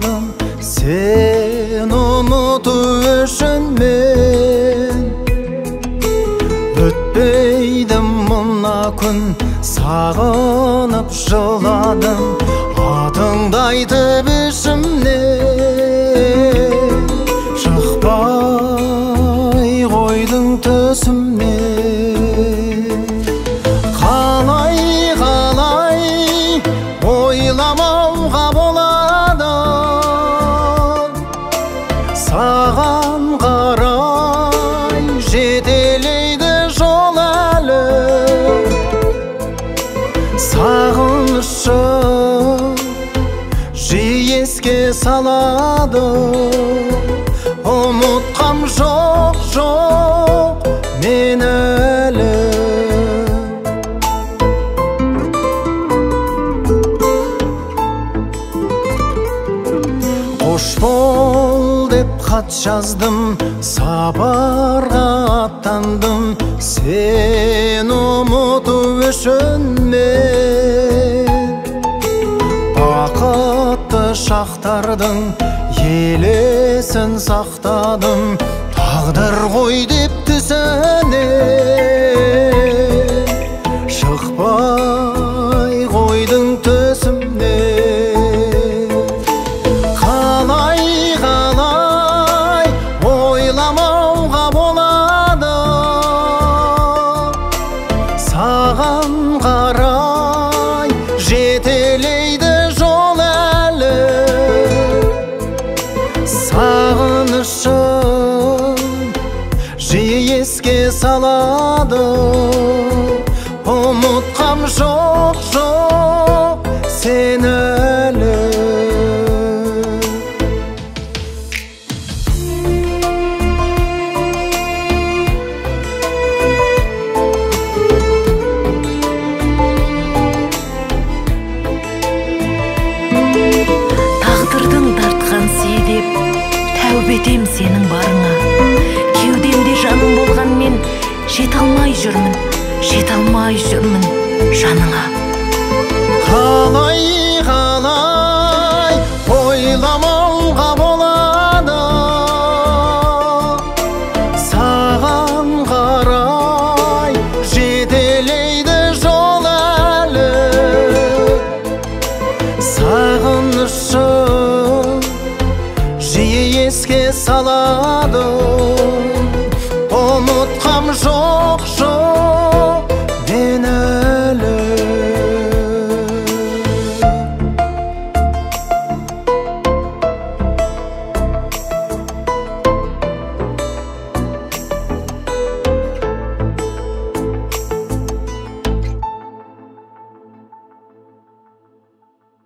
жырладым сен ұмыту үшін мен. Өтпейді мына күн сағынып жыладым атыңды айтып ішімнен. Шықпай қойдың түсімнен. Қалай ойламауға болады, саған қарай жетелейді жол әлі. Сағынышым жиі еске салады, ұмытқам жоқ мен әлі. Қош бол деп хат жаздым, сапарға аттандым сен ұмыту үшін мен. Бақытты шақтардың елесін сақтадым, тағдыр ғой деп түсіне. Шықпай қойдың түсімнен. Қалай ойламауға болады, саған қарай жетелейді жол әлі. Сағынышым жиі еске салады, ұмытқам жоқ сен әлі. Тағдырдың тартқан сый тәубе етем сенің барыңа. Кеудемде жаның болған мен жете алмай жүрмін жаныңа. Қалай ойламауға болады, саған қарай жетелейді жол әлі. Сағынышым жиі еске салады, ұмытқам жоқ